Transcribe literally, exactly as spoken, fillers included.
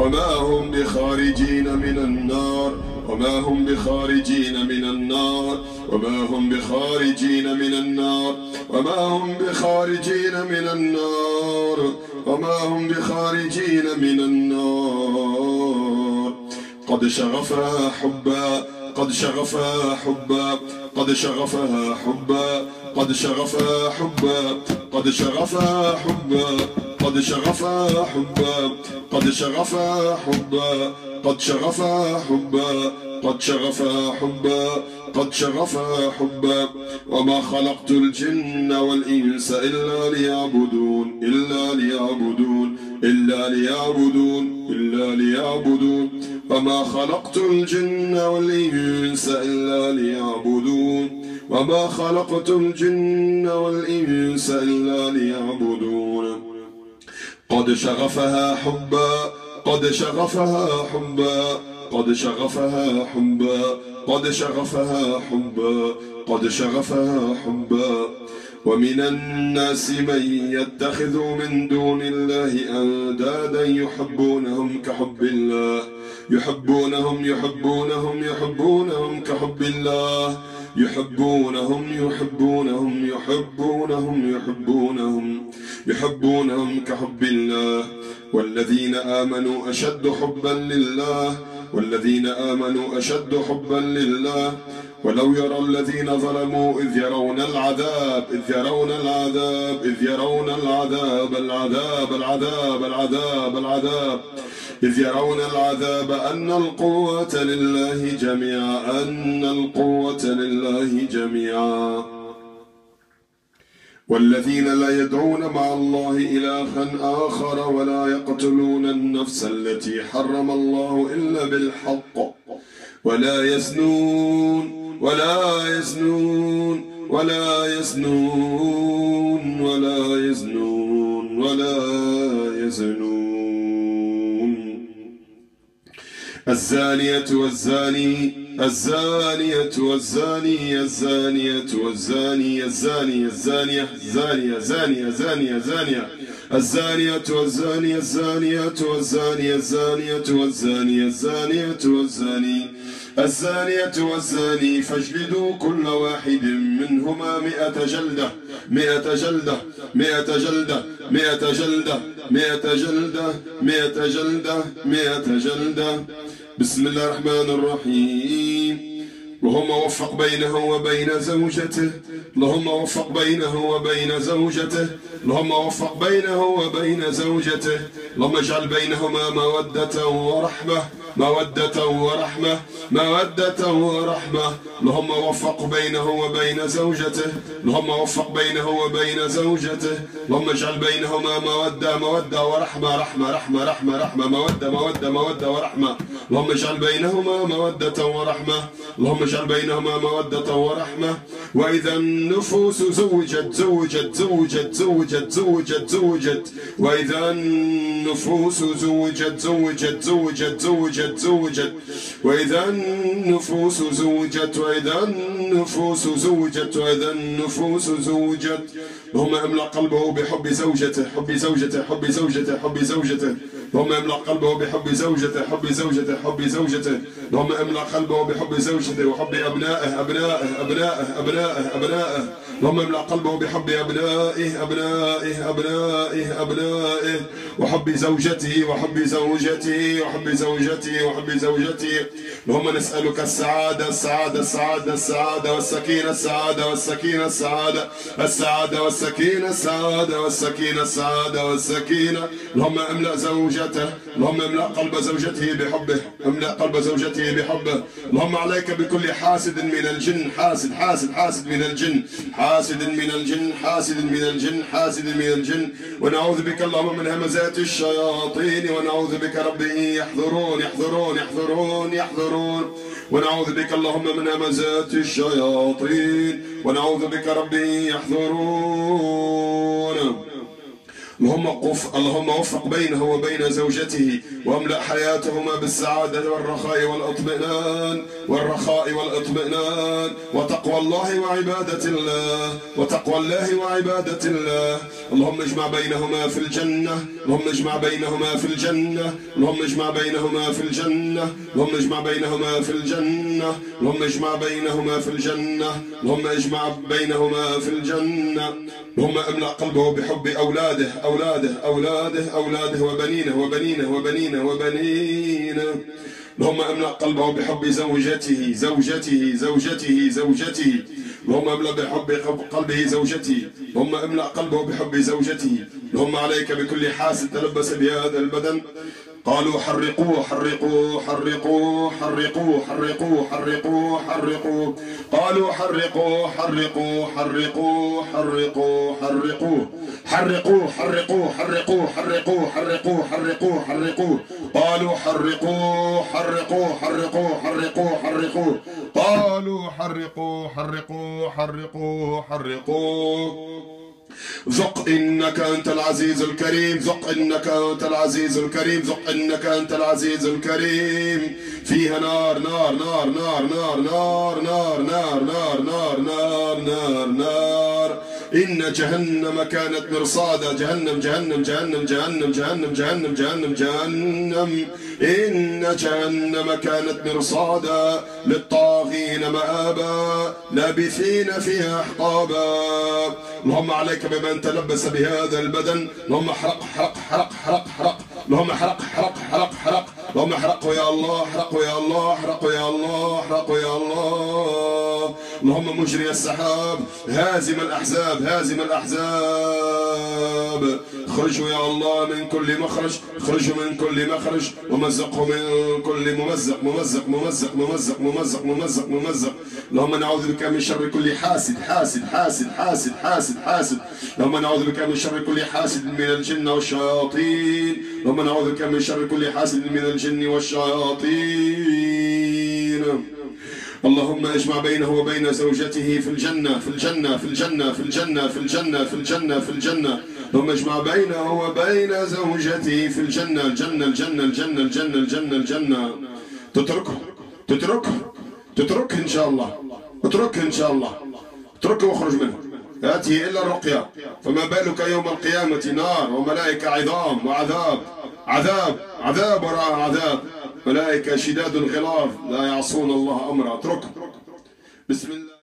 وما هم بخارجين من النار وما هم بخارجين من النار وما هم بخارجين من النار وما هم بخارجين من النار وما هم بخارجين من النار. قد شغفها حبا قد شغفها حبا قد شغفها حبا قد شغفها حبا قد شغفها حبا قد شغفها حبا قد شغفها حبا قد شغفها حبا قد شغفها حبا قد شغفها حبا. وما خلقت الجن والإنس إلا ليعبدون إلا ليعبدون إلا ليعبدون إلا ليعبدون. وما خلقت الجن والإنس إلا ليعبدون وما خلقت الجن والإنس إلا ليعبدون. قد شغفها حبا قد شغفها حبا قد شغفها حبا قد شغفها حبا قد شغفها حبا. ومن الناس من يتخذ من دون الله أندادا يحبونهم كحب الله يحبونهم يحبونهم يحبونهم كحب الله يحبونهم يحبونهم يحبونهم يحبونهم يحبونهم كحب الله. والذين آمنوا أشد حبا لله والذين آمنوا أشد حبا لله. ولو يرى الذين ظلموا إذ يرون العذاب إذ يرون العذاب إذ يرون العذاب العذاب العذاب العذاب العذاب إذ يرون العذاب أن القوة لله جميعا أن القوة لله جميعا. والذين لا يدعون مع الله إلها آخر ولا يقتلون النفس التي حرم الله إلا بالحق ولا يزنون ولا يزنون ولا يزنون ولا يزنون ولا يزنون. الزانية والزاني الزانية والزاني الزانية والزاني الزاني الزانية زانية زانية زانية زانية الزانية والزاني الزانية والزاني الزانية والزاني الزانية والزاني الزانية والزاني فاجلدوا كل واحد منهما مئة جلدة مئة جلدة مئة جلدة مئة جلدة مئة جلدة مئة جلدة مئة جلدة. بسم الله الرحمن الرحيم. اللهم وفق بينه وبين زوجته اللهم وفق بينه وبين زوجته اللهم وفق بينه وبين زوجته اللهم اجعل بينهما مودة ورحمة مودة ورحمة مودة ورحمة. اللهم وفق بينه وبين زوجته اللهم وفق بينه وبين زوجته اللهم اجعل بينهما مودة مودة ورحمة رحمة رحمة رحمة رحمة مودة مودة مودة ورحمة. اللهم اجعل بينهما مودة ورحمة اللهم اجعل بينهما مودة ورحمة. وإذا النفوس زوجت زوجت زوجت زوجت زوجت زوجت وإذا النفوس زوجت زوجت زوجت زوجت زوجت وإذا النفوس زوجت وإذا النفوس زوجت وإذا النفوس زوجت. اللهم املأ قلبه بحب زوجته حب زوجته حب زوجته حب زوجته اللهم املأ قلبه بحب زوجته حب زوجته حب زوجته اللهم املأ قلبه بحب زوجته وحب أبنائه أبنائه أبنائه أبنائه أبنائه اللهم املأ قلبه بحب أبنائه أبنائه أبنائه أبنائه وحب زوجته وحب زوجته وحب زوجته وحب زوجته. اللهم نسألك السعادة السعادة السعادة السعادة والسكينة السعادة والسكينة السعادة السعادة والسكينة السعادة والسكينة السعادة والسكينة. اللهم املأ زوجته اللهم املأ قلب زوجته بحبه املأ قلب زوجته بحبه. اللهم عليك بكل حاسد من الجن حاسد حاسد حاسد من الجن حاسد من الجن حاسد من الجن حاسد من الجن. ونعوذ بك اللهم من همزات الشياطين ونعوذ بك ربي يحضرون يحضرون يحضرون يحضرون ونعوذ بك اللهم من همزات الشياطين ونعوذ بك ربي يحضرون. اللهم اللهم وفق اللهم وفق بينه وبين زوجته واملأ حياتهما بالسعادة والرخاء والاطمئنان والرخاء والاطمئنان وتقوى الله وعبادة الله وتقوى الله وعبادة الله. اللهم اجمع بينهما في الجنة اللهم اجمع بينهما في الجنة اللهم اجمع بينهما في الجنة اللهم اجمع بينهما في الجنة اللهم اجمع بينهما في الجنة اللهم اجمع بينهما في الجنة. اللهم املأ قلبه بحب اولاده اولاده اولاده اولاده وبنينه وبنينه وبنينه وبنينه. اللهم املأ قلبه بحب زوجته زوجته زوجته زوجته اللهم املأ بحب قلبه زوجته اللهم املأ قلبه بحب زوجته. اللهم عليك بكل حاسد تلبس بهذا البدن. قالوا حرقوه حرقوه حرقوه حرقوه حرقوه حرقوه حرقوه قالوا حرقوه حرقوه حرقوه حرقوه حرقوه حرقوه حرقوه حرقوه حرقوه حرقوه حرقوه حرقوه قالوا حرقوه حرقوه حرقوه حرقوه حرقوه قالوا حرقوه حرقوه حرقوه حرقوه. ذق إنك أنت العزيز الكريم ذق إنك أنت العزيز الكريم ذق إنك أنت العزيز الكريم. فيها نار نار نار نار نار نار نار نار نار نار نار نار نار. إن جهنم كانت مرصادا جهنم جهنم جهنم جهنم جهنم جهنم جهنم جهنم. إن جهنم كانت مرصادا للطاغين مآبا لابثين فيها أحقابا. اللهم عليك بمن تلبس بهذا البدن. اللهم احرق حرق حرق حرق حرق اللهم احرق حرق حرق حرق اللهم احرقه يا الله احرقه يا الله احرقه يا الله احرقه يا الله. اللهم مجري السحاب هازم الأحزاب هازم الأحزاب. اخرجوا يا الله من كل مخرج اخرجوا من كل مخرج ومزقه من كل ممزق ممزق ممزق ممزق ممزق ممزق ممزق. اللهم نعوذ بك من شر كل حاسد حاسد حاسد حاسد حاسد حاسد. اللهم نعوذ بك من شر كل حاسد من الجن والشياطين. اللهم نعوذ بك من شر كل حاسد من الجن والشياطين. اللهم اجمع بينه وبين زوجته في الجنة في الجنة في الجنة في الجنة في الجنة في الجنة في الجنة. اللهم اجمع بينه وبين زوجته في الجنة الجنة الجنة الجنة الجنة الجنة الجنة. تتركه تتركه تتركه إن شاء الله اتركه إن شاء الله اتركه واخرج منه. هاته إلا الرقية فما بالك يوم القيامة نار وملائكة عظام وعذاب عذاب عذاب وراء عذاب ملائكة شداد غلاظ لا يعصون الله أمره. اتركه بسم الله.